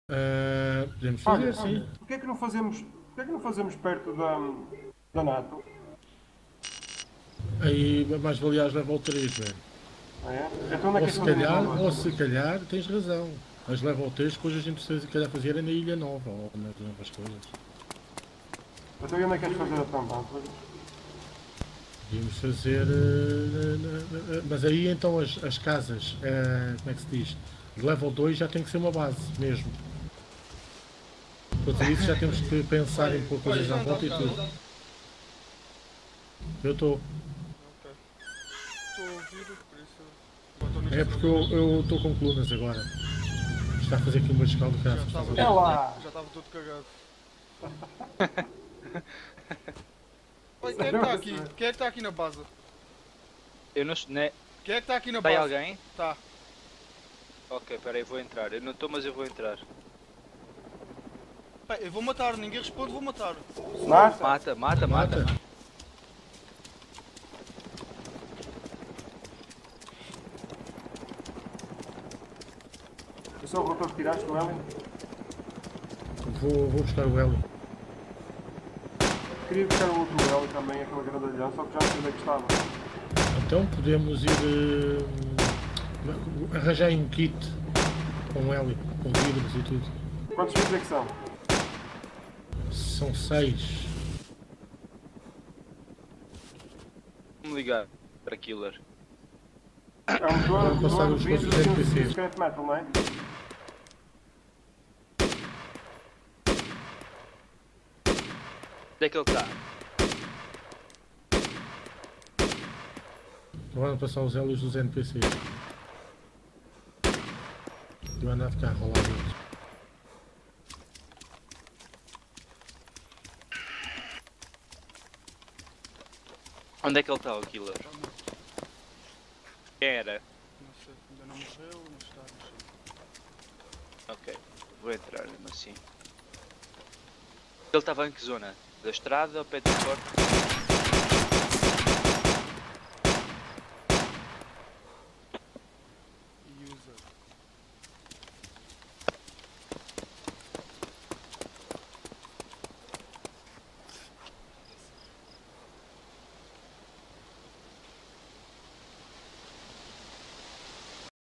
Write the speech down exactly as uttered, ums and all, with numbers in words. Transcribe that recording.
Uh, podemos fazer, olha, sim. olha, porquê é que não fazemos, porquê é que não fazemos perto da, da NATO? Aí mais valia as level três, velho. Ah, é? Então onde é Ou que se é fazer nível calhar, ou dois? se calhar, tens razão. As level três depois a gente se calhar fazer na Ilha Nova ou nas novas coisas. Então e onde é que queres fazer a tampa? Podíamos fazer. Uh, mas aí então as, as casas, uh, como é que se diz? De level dois já tem que ser uma base mesmo. Quanto a isso já temos que pensar em pôr coisas à volta e tudo. Eu estou. Ok. Estou a ouvir, por isso. É porque eu estou com colunas agora. Está a fazer aqui uma escala do Já graças. estava É lá! já estava todo cagado. Oi, quem é que está aqui? Quem é que está aqui na base? Eu não. Né? Quem é que está aqui na Está base? aí alguém? Tá. Ok, peraí, vou entrar. Eu não estou, mas eu vou entrar. Bem, eu vou matar, ninguém responde, vou matar. Mata! Mata, mata, mata. Mata. Eu sou o relator que tiraste o Hélio. Vou, vou buscar o Hélio. Queria buscar o outro Hélio também, aquele grandalhão, só que já não sei onde é que estava. Então podemos ir. Uh, arranjar um kit com Hélio, com vidros e tudo. Quantos vídeos é que são? São seis. Vamos ligar para Killer. É um motor, Vamos passar motor, os vidros coisas e N um P Cs. scrap metal, não é? Onde é que ele está? Vamos passar os Hélios dos N P Cs. Eu andar de carro ao lado deles. Onde é que ele está, o Killer? Quem era? Não sei, ainda não morreu, mas está no chão. Ok, vou entrar mesmo assim. Ele estava em que zona? Da estrada ou pé de porta?